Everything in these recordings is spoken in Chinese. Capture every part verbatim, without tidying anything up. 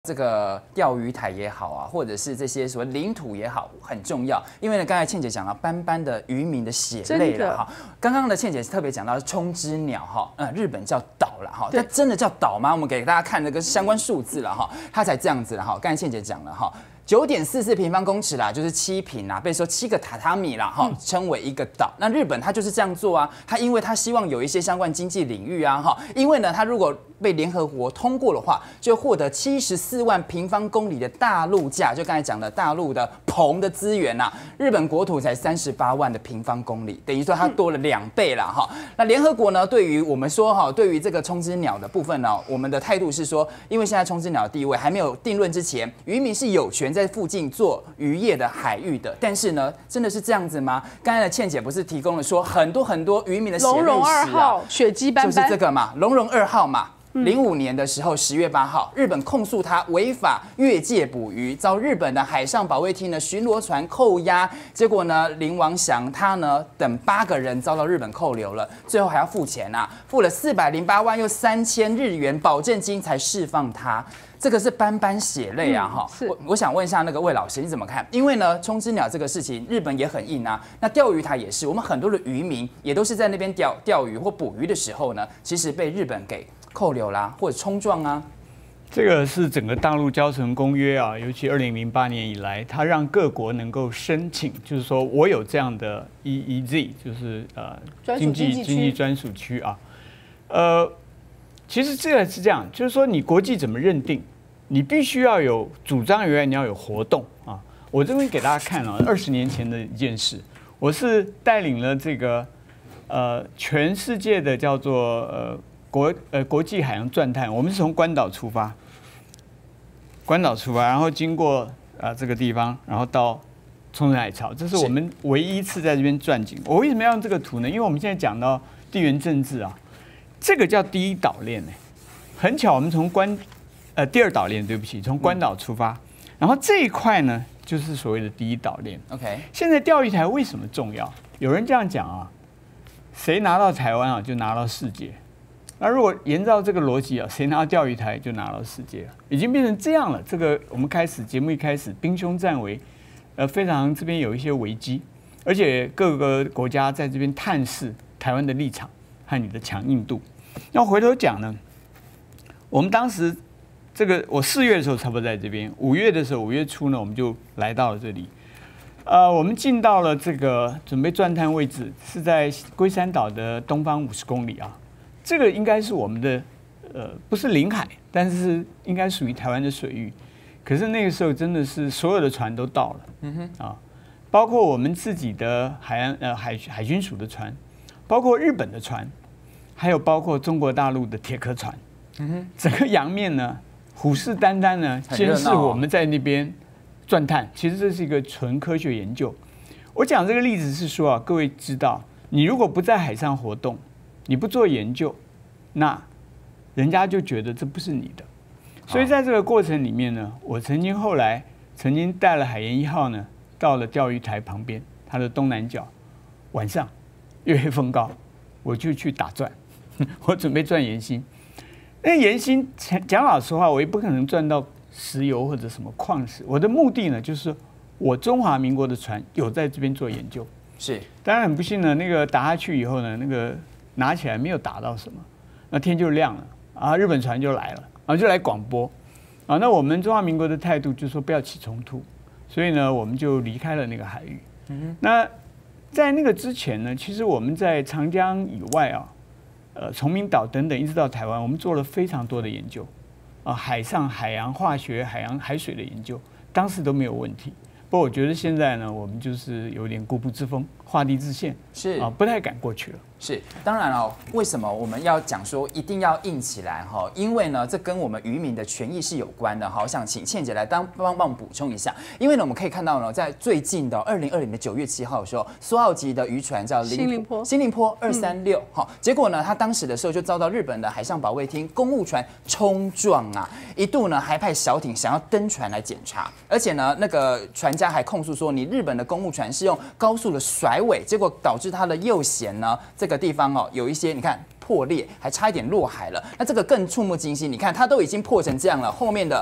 这个钓鱼台也好啊，或者是这些所谓领土也好，很重要。因为呢，刚才倩姐讲了斑斑的渔民的血泪了哈。刚刚的倩姐特别讲到冲之鸟哈，呃，日本叫岛了哈，它真的叫岛吗？我们给大家看这个相关数字了哈，它才这样子了哈。刚才倩姐讲了哈。 九点四四平方公尺啦，就是七坪啦，被说七个榻榻米啦，哈，称为一个岛。那日本它就是这样做啊，它因为它希望有一些相关经济领域啊，哈，因为呢，它如果被联合国通过的话，就获得七十四万平方公里的大陆架，就刚才讲的大陆的硼的资源呐。日本国土才三十八万的平方公里，等于说它多了两倍啦，哈。那联合国呢，对于我们说哈，对于这个冲之鸟的部分呢，我们的态度是说，因为现在冲之鸟的地位还没有定论之前，渔民是有权在 在附近做渔业的海域的，但是呢，真的是这样子吗？刚才的倩姐不是提供了说很多很多渔民的血泪史啊， 龙荣二号血迹斑斑， 就是这个嘛，龙荣二号嘛。 零五年的时候，十月八号，日本控诉他违法越界捕鱼，遭日本的海上保卫厅的巡逻船扣押。结果呢，林王祥他呢等八个人遭到日本扣留了，最后还要付钱啊，付了四百零八万又三千日元保证金才释放他。 这个是斑斑血泪啊！哈、嗯，我我想问一下那个魏老师，你怎么看？因为呢，冲之鸟这个事情，日本也很硬啊。那钓鱼台也是，我们很多的渔民也都是在那边钓钓鱼或捕鱼的时候呢，其实被日本给扣留啦，或者冲撞啊。 这个是整个大陆交存公约啊，尤其二零零八年以来，它让各国能够申请，就是说我有这样的 E E Z， 就是呃经济经济专属区啊，呃。 其实这个是这样，就是说你国际怎么认定，你必须要有主张以外，你要有活动啊。我这边给大家看啊，二十年前的一件事，我是带领了这个呃全世界的叫做呃国呃国际海洋钻探，我们是从关岛出发，关岛出发，然后经过啊、呃、这个地方，然后到冲绳海潮，这是我们唯一一次在这边钻井。我为什么要用这个图呢？因为我们现在讲到地缘政治啊。 这个叫第一岛链呢，很巧，我们从关，呃，第二岛链，对不起，从关岛出发，然后这一块呢，就是所谓的第一岛链。OK， 现在钓鱼台为什么重要？有人这样讲啊，谁拿到台湾啊，就拿到世界。那如果沿照这个逻辑啊，谁拿到钓鱼台就拿到世界了，已经变成这样了。这个我们开始节目一开始，兵凶战危，呃，非常这边有一些危机，而且各个国家在这边探视台湾的立场和你的强硬度。 要回头讲呢，我们当时这个我四月的时候差不多在这边，五月的时候五月初呢，我们就来到了这里。呃，我们进到了这个准备钻探位置，是在龟山岛的东方五十公里啊。这个应该是我们的呃不是领海，但是应该属于台湾的水域。可是那个时候真的是所有的船都到了，嗯哼啊，包括我们自己的海岸呃海海军署的船，包括日本的船。 还有包括中国大陆的铁壳船，嗯哼，整个洋面呢虎视眈眈呢，监视我们在那边钻探。其实这是一个纯科学研究。我讲这个例子是说啊，各位知道，你如果不在海上活动，你不做研究，那人家就觉得这不是你的。所以在这个过程里面呢，我曾经后来曾经带了海研一号呢，到了钓鱼台旁边，它的东南角，晚上月黑风高，我就去打钻。 我准备钻岩芯，那岩芯讲老实话，我也不可能钻到石油或者什么矿石。我的目的呢，就是我中华民国的船有在这边做研究。是，当然很不幸呢，那个打下去以后呢，那个拿起来没有打到什么，那天就亮了啊，日本船就来了，然后就来广播啊。那我们中华民国的态度就是说不要起冲突，所以呢，我们就离开了那个海域。嗯、那在那个之前呢，其实我们在长江以外啊。 呃，崇明岛等等，一直到台湾，我们做了非常多的研究，啊，海上海洋化学、海洋海水的研究，当时都没有问题。不过我觉得现在呢，我们就是有点固步自封、画地自限，是啊，不太敢过去了。是，当然哦，为什么我们要讲说一定要硬起来哈？因为呢，这跟我们渔民的权益是有关的。好，我想请倩姐来当帮帮我们补充一下。因为呢，我们可以看到呢，在最近的二零二零的九月七号的时候，苏澳籍的渔船叫新林坡， 新林坡二三六，好，结果呢，他当时的时候就遭到日本的海上保卫厅公务船冲撞啊，一度呢还派小艇想要登船来检查，而且呢，那个船家还控诉说，你日本的公务船是用高速的甩尾，结果导致它的右舷呢这个地方哦有一些你看破裂，还差一点落海了。那这个更触目惊心，你看它都已经破成这样了，后面的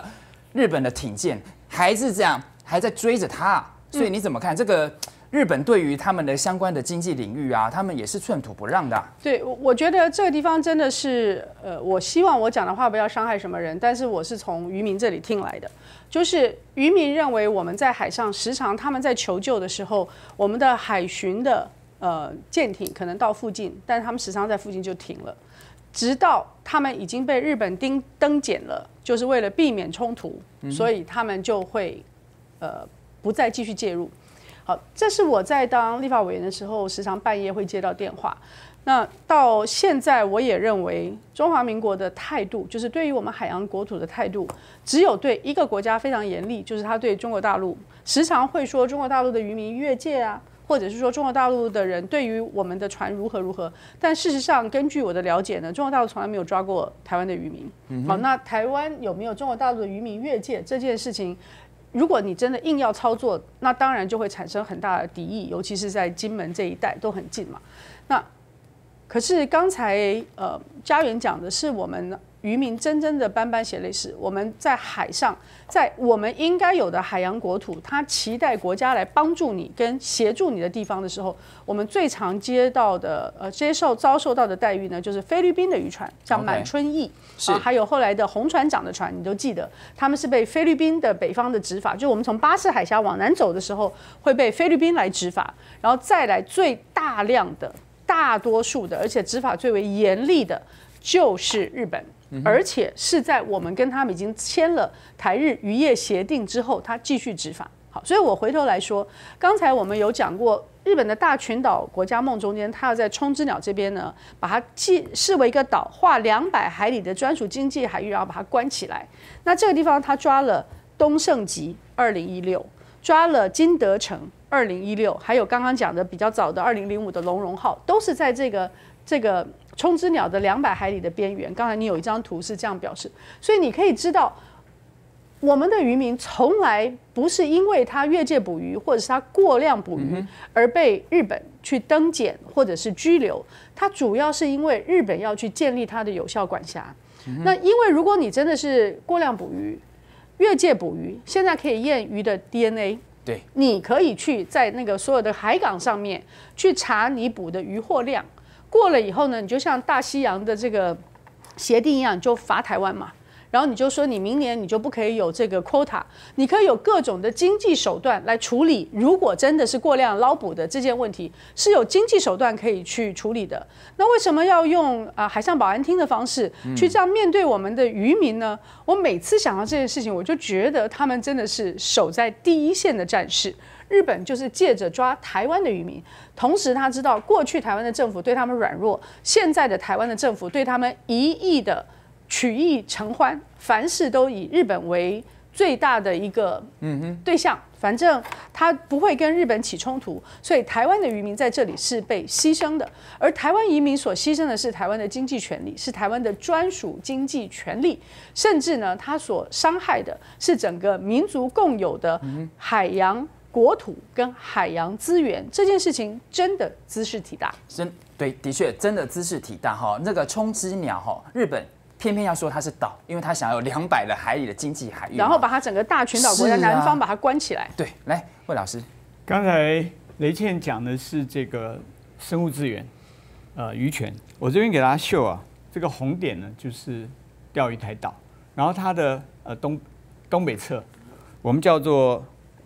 日本的挺舰还是这样还在追着他，所以你怎么看这个？日本对于他们的相关的经济领域啊，他们也是寸土不让的、啊。 对，我觉得这个地方真的是，呃，我希望我讲的话不要伤害什么人，但是我是从渔民这里听来的，就是渔民认为我们在海上时常他们在求救的时候，我们的海巡的呃舰艇可能到附近，但是他们时常在附近就停了，直到他们已经被日本盯登检了，就是为了避免冲突，所以他们就会呃不再继续介入。好，这是我在当立法委员的时候，时常半夜会接到电话。那到现在，我也认为中华民国的态度，就是对于我们海洋国土的态度，只有对一个国家非常严厉，就是他对中国大陆时常会说中国大陆的渔民越界啊，或者是说中国大陆的人对于我们的船如何如何。但事实上，根据我的了解呢，中国大陆从来没有抓过台湾的渔民。嗯、好，那台湾有没有中国大陆的渔民越界这件事情？如果你真的硬要操作，那当然就会产生很大的敌意，尤其是在金门这一带都很近嘛。那可是刚才呃嘉源讲的是我们渔民真正的斑斑血泪史，我们在海上，在我们应该有的海洋国土，他期待国家来帮助你跟协助你的地方的时候，我们最常接到的呃接受遭受到的待遇呢，就是菲律宾的渔船，像满春义。 是、 啊，还有后来的红船长的船，你都记得，他们是被菲律宾的北方的执法，就我们从巴士海峡往南走的时候，会被菲律宾来执法，然后再来最大量的、大多数的，而且执法最为严厉的，就是日本，嗯、而且是在我们跟他们已经签了台日渔业协定之后，他继续执法。好，所以我回头来说，刚才我们有讲过，日本的大群岛国家梦中间，它要在冲之鸟这边呢，把它记视为一个岛，划两百海里的专属经济海域，然后把它关起来。那这个地方，他抓了东胜吉二零一六，抓了金德成二零一六，还有刚刚讲的比较早的二零零五的龙荣号，都是在这个这个冲之鸟的两百海里的边缘。刚才你有一张图是这样表示，所以你可以知道。我们的渔民从来不是因为他越界捕鱼，或者是他过量捕鱼而被日本去登检或者是拘留，他主要是因为日本要去建立他的有效管辖。那因为如果你真的是过量捕鱼、越界捕鱼，现在可以验鱼的 D N A， 对， 你可以去在那个所有的海港上面去查你捕的渔获量，过了以后呢，你就像大西洋的这个协定一样，你就罚台湾嘛。然后你就说你明年你就不可以有这个 quota， 你可以有各种的经济手段来处理。如果真的是过量捞捕的这件问题，是有经济手段可以去处理的。那为什么要用啊、呃、海上保安厅的方式去这样面对我们的渔民呢？嗯、我每次想到这件事情，我就觉得他们真的是守在第一线的战士。日本就是借着抓台湾的渔民，同时他知道过去台湾的政府对他们软弱，现在的台湾的政府对他们一意的。曲意承欢，凡事都以日本为最大的一个对象，反正他不会跟日本起冲突，所以台湾的渔民在这里是被牺牲的，而台湾移民所牺牲的是台湾的经济权利，是台湾的专属经济权利，甚至呢，他所伤害的是整个民族共有的海洋国土跟海洋资源，这件事情真的兹事体大， 真对，的确真的兹事体大哈。那个冲之鸟哈，日本。偏偏要说它是岛，因为它想要有两百的海里的经济海域， 然后把它整个大群岛国家南方把它关起来。 啊、对，来，魏老师， 刚才雷倩讲的是这个生物资源，呃，渔权。我这边给大家秀啊，这个红点呢就是钓鱼台岛，然后它的呃东东北侧，我们叫做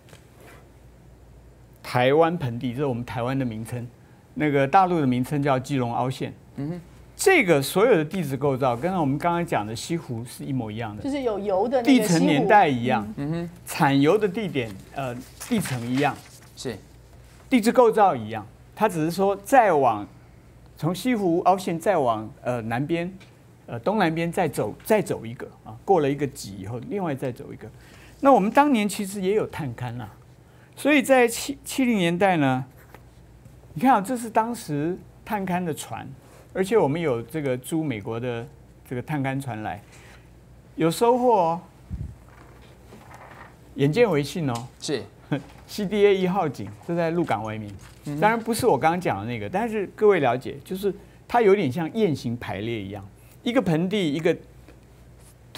台湾盆地，这是我们台湾的名称。那个大陆的名称叫基隆凹陷。嗯哼。这个所有的地质构造，跟我们刚刚讲的西湖是一模一样的， 就是有油的地层年代一样，嗯哼，产油的地点呃地层一样， 是地质构造一样，它只是说再往从西湖凹陷再往呃南边，呃东南边再走再走一个啊，过了一个脊以后，另外再走一个。那我们当年其实也有探勘啦，所以在七七零年代呢，你看啊，这是当时探勘的船。而且我们有这个租美国的这个探勘船来，有收获哦，眼见为信哦， 是 C D A 一号井，这在鹿港为名，当然不是我刚刚讲的那个，但是各位了解，就是它有点像雁形排列一样，一个盆地，一个土。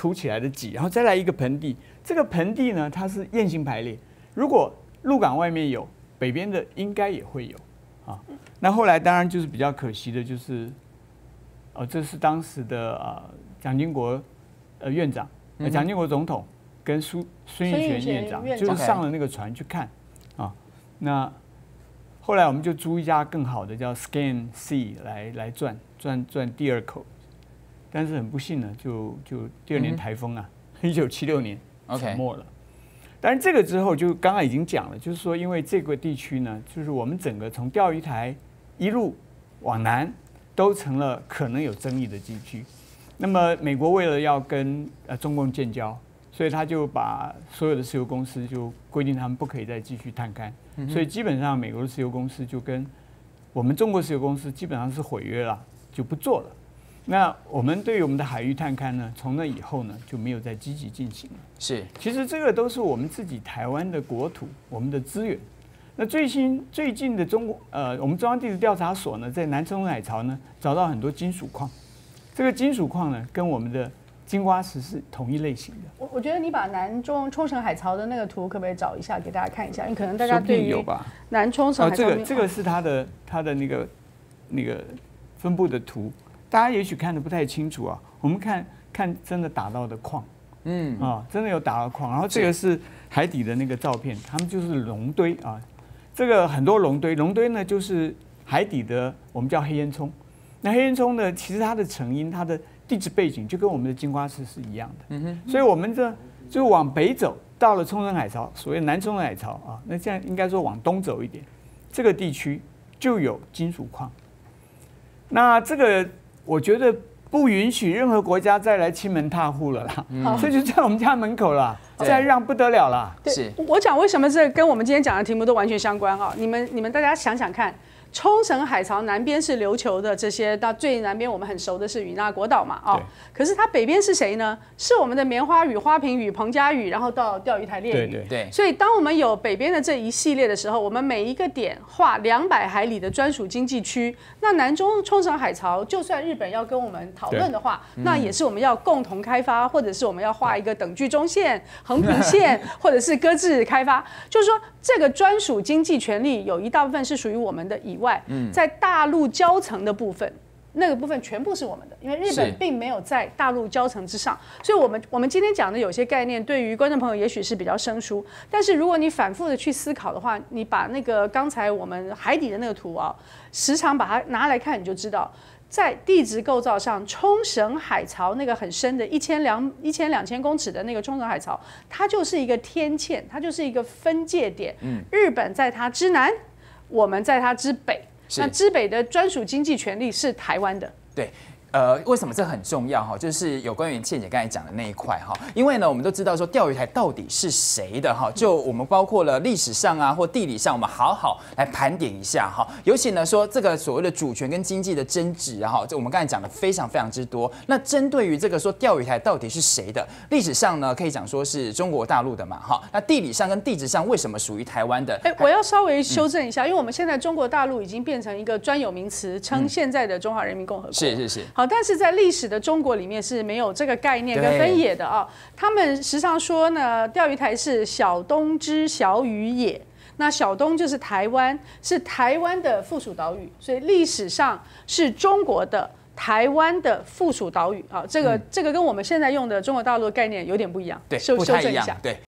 凸起来的脊，然后再来一个盆地。这个盆地呢，它是雁形排列。如果鹿港外面有，北边的应该也会有啊。那后来当然就是比较可惜的，就是，哦，这是当时的呃蒋经国呃院长，呃蒋经国总统跟苏孙运璇院长，就是上了那个船去看啊。那后来我们就租一家更好的叫 Scan Sea 来来转转转第二口，但是很不幸呢，就就第二年台风啊，一九七六年沉没了。当然这个之后就刚刚已经讲了，就是说因为这个地区呢，就是我们整个从钓鱼台一路往南，都成了可能有争议的地区。那么美国为了要跟呃中共建交，所以他就把所有的石油公司就规定他们不可以再继续探勘，嗯、所以基本上美国的石油公司就跟我们中国石油公司基本上是毁约了，就不做了。那我们对于我们的海域探勘呢，从那以后呢就没有再积极进行了。 是， 其实这个都是我们自己台湾的国土，我们的资源。那最新最近的中国呃，我们中央地质调查所呢，在南冲绳海槽呢找到很多金属矿，这个金属矿呢跟我们的金瓜石是同一类型的。 我我觉得你把南中冲绳海槽的那个图可不可以找一下给大家看一下？因为可能大家对于南冲绳海槽、 哦、这个这个是它的它的那个那个分布的图。大家也许看得不太清楚啊，我们看看真的打到的矿，嗯啊，真的有打到矿。然后这个是海底的那个照片，他们就是龙堆啊，这个很多龙堆，龙堆呢就是海底的，我们叫黑烟囱。那黑烟囱呢，其实它的成因、它的地质背景就跟我们的金瓜石是一样的，嗯哼。所以我们这就往北走，到了冲绳海槽，所谓南冲绳海槽啊，那这样应该说往东走一点，这个地区就有金属矿。那这个。我觉得不允许任何国家再来亲门踏户了啦，嗯、所以就在我们家门口了，再让不得了啦。 是，我讲为什么这跟我们今天讲的题目都完全相关啊？你们你们大家想想看。冲绳海槽南边是琉球的这些，到最南边我们很熟的是与那国岛嘛，哦，可是它北边是谁呢？是我们的棉花屿、花瓶屿、彭佳屿，然后到钓鱼台列屿。 对对对。 所以当我们有北边的这一系列的时候，我们每一个点画两百海里的专属经济区。那南中冲绳海槽，就算日本要跟我们讨论的话，那也是我们要共同开发，或者是我们要画一个等距中线、横平线，或者是搁置开发，就是说这个专属经济权利有一大部分是属于我们的以外。在大陆交层的部分，那个部分全部是我们的，因为日本并没有在大陆交层之上，所以我们我们今天讲的有些概念，对于观众朋友也许是比较生疏，但是如果你反复的去思考的话，你把那个刚才我们海底的那个图啊，时常把它拿来看，你就知道。在地质构造上，冲绳海槽那个很深的一千两一千两千公尺的那个冲绳海槽，它就是一个天堑，它就是一个分界点。嗯，日本在它之南，我们在它之北。那之北的专属经济权利是台湾的。 对。呃，为什么这很重要哈？就是有关于倩姐刚才讲的那一块哈，因为呢，我们都知道说钓鱼台到底是谁的哈，就我们包括了历史上啊或地理上，我们好好来盘点一下哈。尤其呢说这个所谓的主权跟经济的争执啊哈，这我们刚才讲的非常非常之多。那针对于这个说钓鱼台到底是谁的，历史上呢可以讲说是中国大陆的嘛哈。那地理上跟地质上为什么属于台湾的？ 哎、欸，我要稍微修正一下，嗯、因为我们现在中国大陆已经变成一个专有名词，称现在的中华人民共和国。 是是是。 好。但是在历史的中国里面是没有这个概念跟分野的啊。他们时常说呢，钓鱼台是小东之小屿也。那小东就是台湾，是台湾的附属岛屿，所以历史上是中国的台湾的附属岛屿啊。这个、嗯、这个跟我们现在用的中国大陆的概念有点不一样， 对，不太一样，对。